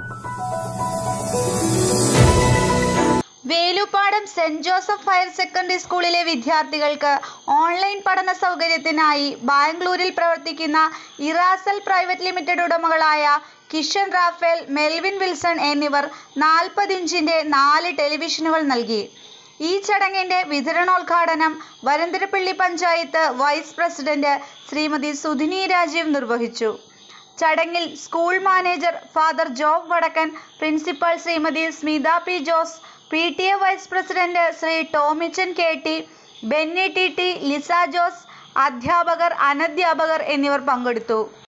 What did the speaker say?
Veluppadam Saint Joseph higher secondary സ്കൂളിലെ വിദ്യാർത്ഥികൾക്ക് online പഠന സൗകര്യത്തിനായി ബാംഗ്ലൂരിൽ പ്രവർത്തിക്കുന്ന ഇറാസൽ പ്രൈവറ്റ് ലിമിറ്റഡ് ഉടമകളായ കിഷൻ റാഫേൽ, മെൽവിൻ വിൽസൺ എന്നിവർ 40 ഇഞ്ചിന്റെ 4 ടെലിവിഷനുകൾ നൽകി. ഈ ചടങ്ങിന്റെ വിതരണോദ്ഘാടനം വരന്തരപ്പള്ളി പഞ്ചായത്ത് വൈസ് പ്രസിഡന്റ് ശ്രീമതി സുധിനി രാജീവ് നിർവഹിച്ചു. ചടങ്ങിൽ school manager father Job Vadakkan, principal Shrimathi Smitha P Jose, PTA vice president Shri Tomichan KT, Benny TT, Lisa Jose, അധ്യാപകർ, അനധ്യാപകർ എന്നിവർ പങ്കെടുത്തു.